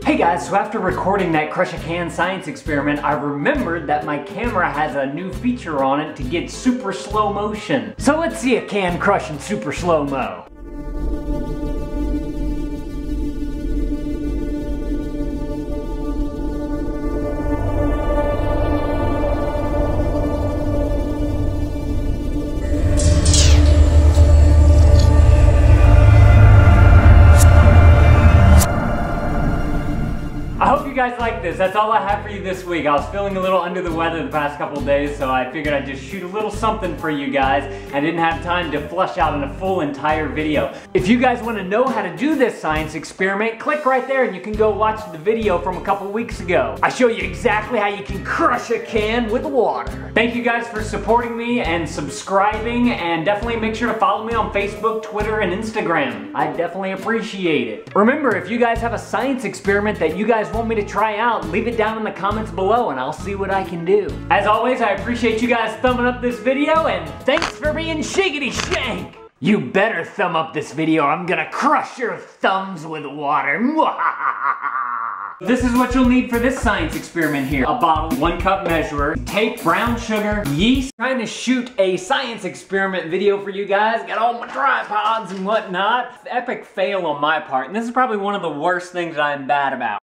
Hey guys, so after recording that crush a can science experiment, I remembered that my camera has a new feature on it to get super slow motion. So let's see a can crush in super slow-mo. I hope you guys like this. That's all I have for you this week. I was feeling a little under the weather the past couple days, so I figured I'd just shoot a little something for you guys. I didn't have time to flesh out in a full entire video. If you guys want to know how to do this science experiment, click right there and you can go watch the video from a couple weeks ago. I show you exactly how you can crush a can with water. Thank you guys for supporting me and subscribing, and definitely make sure to follow me on Facebook, Twitter, and Instagram. I definitely appreciate it. Remember, if you guys have a science experiment that you guys want me to try out, leave it down in the comments below and I'll see what I can do. As always, I appreciate you guys thumbing up this video, and thanks for being shiggity shank. You better thumb up this video or I'm gonna crush your thumbs with water. This is what you'll need for this science experiment here. A bottle, 1 cup measurer, tape, brown sugar, yeast. Trying to shoot a science experiment video for you guys. Got all my tripods and whatnot. Epic fail on my part, and this is probably one of the worst things I'm bad about.